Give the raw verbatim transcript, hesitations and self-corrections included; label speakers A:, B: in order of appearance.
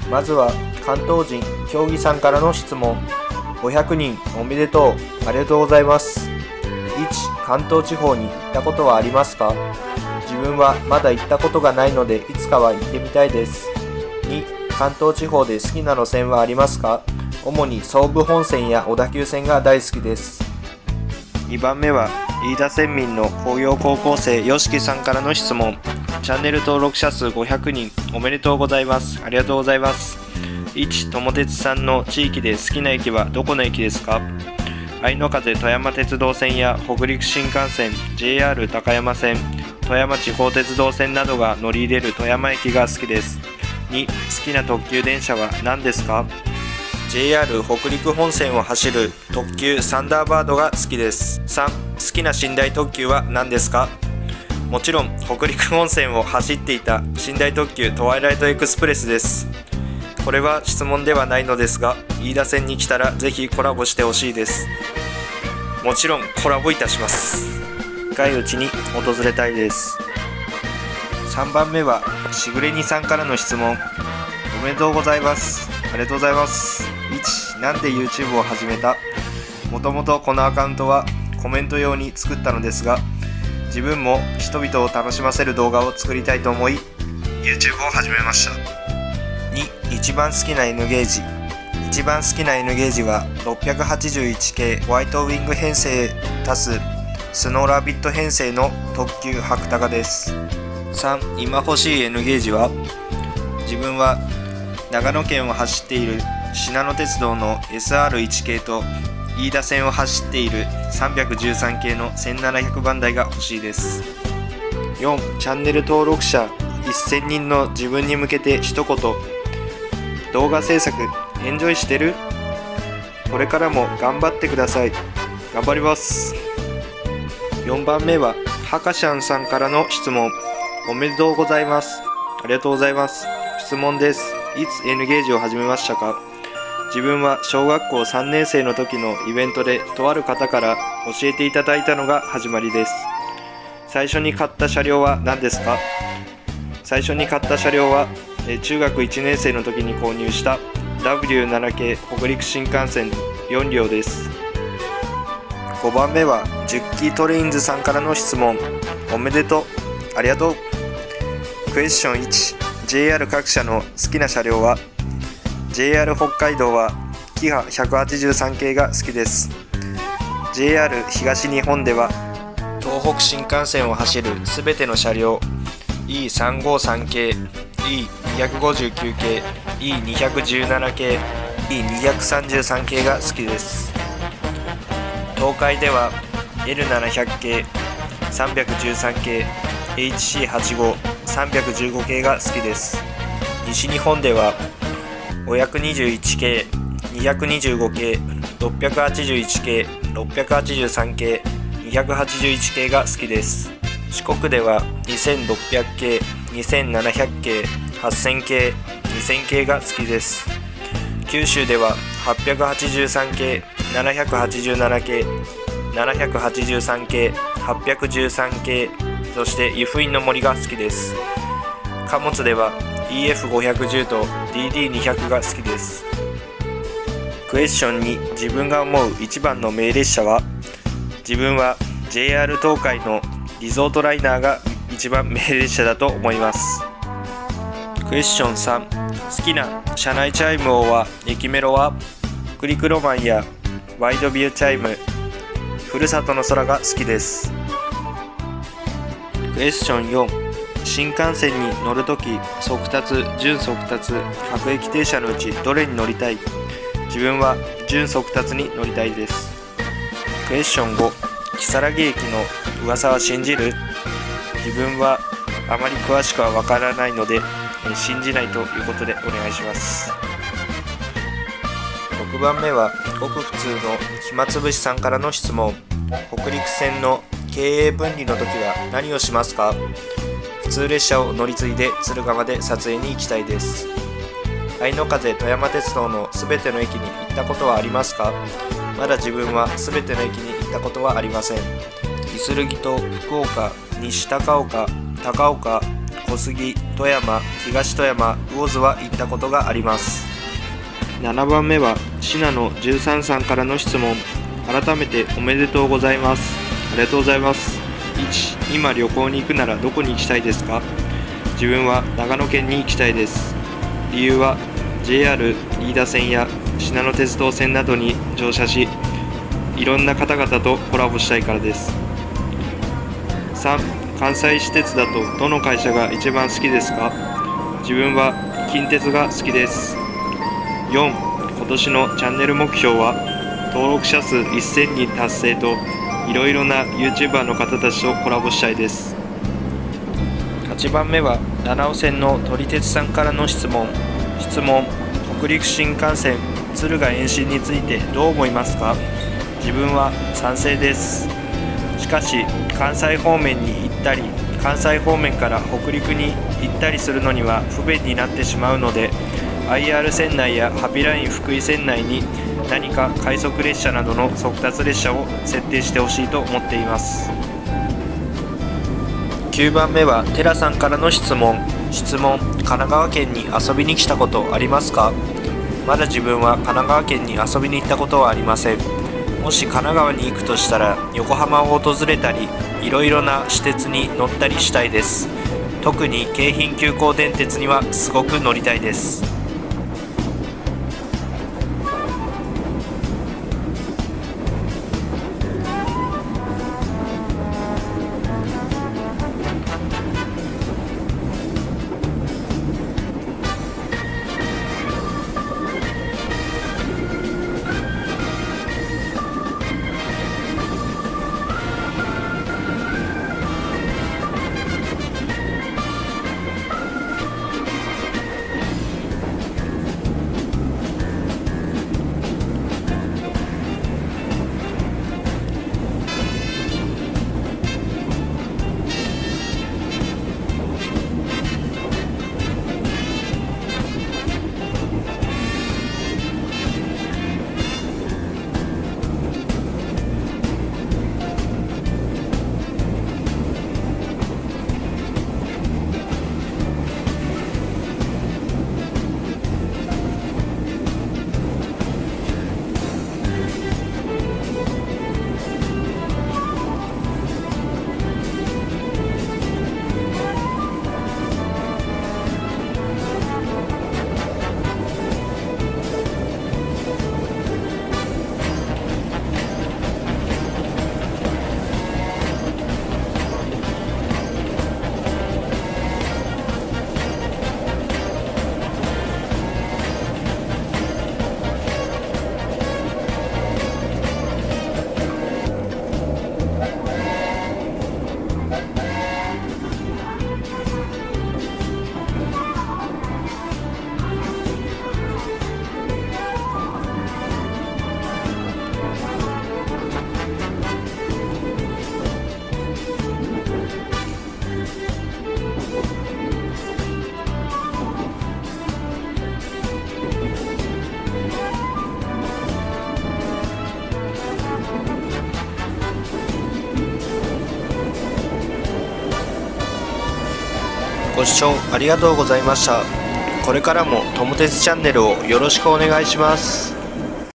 A: まずは関東人競技さんからの質問。ごひゃくにんおめでとう。ありがとうございます。いち関東地方に行ったことはありますか？自分はまだ行ったことがないのでいつかは行ってみたいです。に関東地方で好きな路線はありますか？主に総武本線や小田急線が大好きです。にばんめは飯田県民の工業高校生よしきさんからの質問。チャンネル登録者数ごひゃくにんおめでとうございます。ありがとうございます。いち友鉄さんの地域で好きな駅はどこの駅ですか？愛の風富山鉄道線や北陸新幹線、 ジェイアール 高山線、富山地方鉄道線などが乗り入れる富山駅が好きです。に好きな特急電車は何ですか？ ジェイアール 北陸本線を走る特急サンダーバードが好きです。さん好きな寝台特急は何ですか？もちろん北陸本線を走っていた寝台特急トワイライトエクスプレスです。これは質問ではないのですが、飯田線に来たらぜひコラボしてほしいです。もちろんコラボいたします。近いうちに訪れたいです。さんばんめはしぐれにさんからの質問。おめでとうございます。ありがとうございます。いちなんで YouTube を始めた？もともとこのアカウントはコメント用に作ったのですが、自分も人々を楽しませる動画を作りたいと思い YouTube を始めました。に一番好きな N ゲージ。一番好きな N ゲージは ろっぴゃくはちじゅういち系 ホワイトウィング編成足すスノーラビット編成の特急白鷹です。さん今欲しい N ゲージは、自分は長野県を走っているしなの鉄道の エスアールいち 系と飯田線を走っているさんびゃくじゅうさん系のせんななひゃくばん台が欲しいです。よんチャンネル登録者せんにんの自分に向けて一言。動画制作エンジョイしてる？これからも頑張ってください。頑張ります。よんばんめははかしゃんさんからの質問。おめでとうございます。ありがとうございます。質問です。いつ N ゲージを始めましたか？自分は小学校さんねん生の時のイベントでとある方から教えていただいたのが始まりです。最初に買った車両は何ですか？最初に買った車両は中学いちねん生の時に購入した ダブリューなな 系北陸新幹線よんりょうです。ごばんめはジュッキートレインズさんからの質問。おめでとう。ありがとう。クエスチョンいち ジェイアール 各社の好きな車両は？ ジェイアール 北海道はキハひゃくはちじゅうさん系が好きです。 ジェイアール 東日本では東北新幹線を走るすべての車両 イーさんごさん 系、イーにひゃくごじゅうきゅう 系、イーにひゃくじゅうなな 系、イーにひゃくさんじゅうさん 系が好きです。東海では エルななひゃく 系、さんびゃくじゅうさん系、エイチシーはちじゅうご、さんびゃくじゅうご系が好きです。西日本ではごひゃくにじゅういち系、にひゃくにじゅうご系、ろっぴゃくはちじゅういち系、ろっぴゃくはちじゅうさん系、にひゃくはちじゅういち系が好きです。四国ではにせんろっぴゃく系、にせんななひゃく系、はっせん系、にせん系が好きです。九州でははっぴゃくはちじゅうさん系、ななひゃくはちじゅうなな系、ななひゃくはちじゅうさん系、はっぴゃくじゅうさん系、そして湯布院の森が好きです。貨物では イーエフごひゃくじゅう と ディーディーにひゃく が好きです。クエスチョンに自分が思う一番の名列車は？自分は ジェイアール 東海のリゾートライナーが一番名列車だと思います。クエスチョンさん好きな車内チャイム音は？駅メロは北陸ロマンやワイドビューチャイム、ふるさとの空が好きです。クエスチョンよん新幹線に乗るとき速達、準速達、各駅停車のうちどれに乗りたい？自分は準速達に乗りたいです。クエスチョンご如月駅の噂は信じる？自分はあまり詳しくはわからないので信じないということでお願いします。ろくばんめはごく普通の暇つぶしさんからの質問。北陸線の経営分離の時は何をしますか？普通列車を乗り継いで敦賀まで撮影に行きたいです。愛の風富山鉄道のすべての駅に行ったことはありますか？まだ自分はすべての駅に行ったことはありません。いするぎと福岡、西高岡、高岡、 小杉、富山、東富山、魚津は行ったことがあります。ななばんめは信濃じゅうさんさんからの質問。改めておめでとうございます。ありがとうございます。いち、今旅行に行くならどこに行きたいですか？自分は長野県に行きたいです。理由は ジェイアール 飯田線やしなの鉄道線などに乗車し、いろんな方々とコラボしたいからです。さん、関西私鉄だとどの会社が一番好きですか？自分は近鉄が好きです。よん、今年のチャンネル目標は登録者数せんにん達成といろいろな YouTuber の方たちとコラボしたいです。はちばんめは七尾線の撮り鉄さんからの質問。質問、北陸新幹線敦賀延伸についてどう思いますか？自分は賛成です。しかし関西方面に行ったり関西方面から北陸に行ったりするのには不便になってしまうので、 アイアール 線内やハピライン福井線内に何か快速列車などの速達列車を設定してほしいと思っています。きゅうばんめはテラさんからの質問。質問、神奈川県に遊びに来たことありますか？まだ自分は神奈川県に遊びに行ったことはありません。もし神奈川に行くとしたら横浜を訪れたり、いろいろな私鉄に乗ったりしたいです。特に京浜急行電鉄にはすごく乗りたいです。ご視聴ありがとうございました。これからもとも鉄チャンネルをよろしくお願いします。